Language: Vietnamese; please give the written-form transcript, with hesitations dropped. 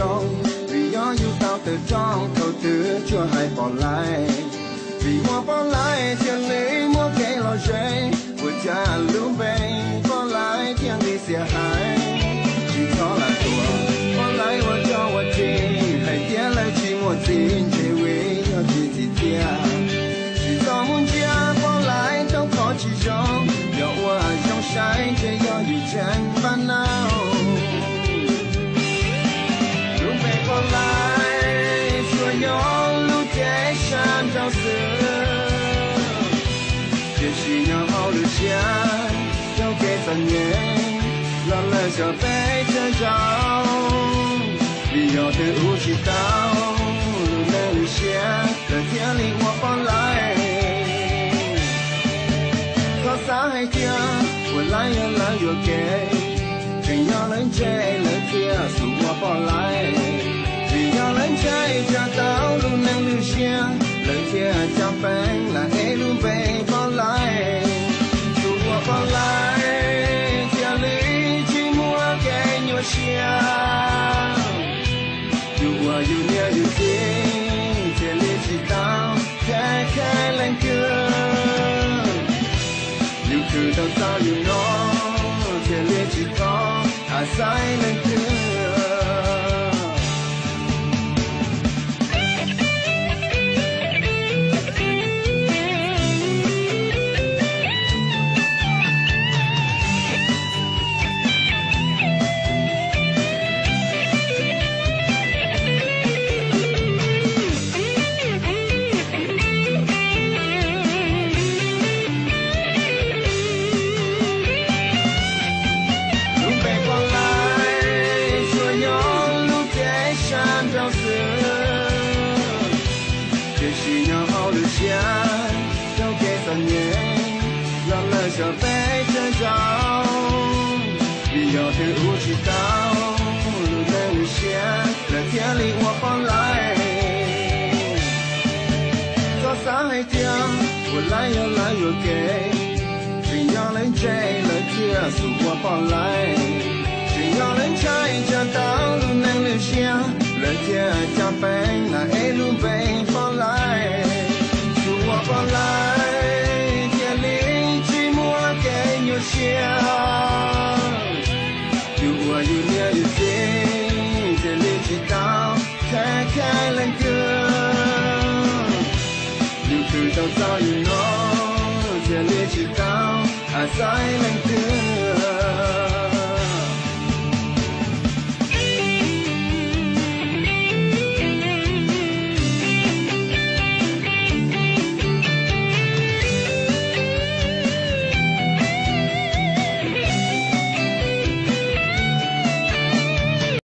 trong vì gió yêu tao từ trong thâu thứ chưa hay bỏ lại vì mua bỏ lại thiên lý mua cái lo dễ vừa cha lũ về bỏ lại thiên lý sẽ hại chỉ có là tua bỏ lại vừa cho vừa chi hay tiếc lại chỉ một tin chỉ vì cho chỉ tiếc chỉ có muốn chia bỏ lại đâu có chỉ trong dẫu ở trong trái chỉ có dù chẳng ban nào lúc về bỏ lại xua gió lúc trẻ san trong xưa chỉ nhau hậu được chia trong cái tận nhẹ làm lời cho bé chân trao vì giờ từ u chỉ tao luôn lời chia lời thiên linh hoa bỏ lại có xa hay kia buồn lại vừa kể tình nhau lớn chơi lời kia dù hoa bỏ lại vì nhau lớn chơi cho tao luôn lời chia lời kia cho bé là hết luôn về bỏ lại dù hoa bỏ lại thiên lý chỉ mua cái nhau chia dù nhớ dù tin thiên lý chỉ tao khai lên cửa dù từ đâu sao dù nó thiên lý chỉ có sai lên cửa trong cái tận nhẹ làm lời cho bé chân trao vì giờ từ u chỉ tao luôn lời chia lời thiên linh hoa bỏ lại có xa hay tiếng buồn lại vừa kể vì nhau lên chơi lời kia dù hoa bỏ lại vì nhau lên chơi cho tao luôn lời chia lời kia cho bé là hết luôn về bỏ lại bỏ lại thiên lý chỉ mua cái nhau chia dù nhớ dù tin thiên lý chỉ tao khai lên cửa dù từ đâu sao dù nó thiên lý chỉ tao sai lên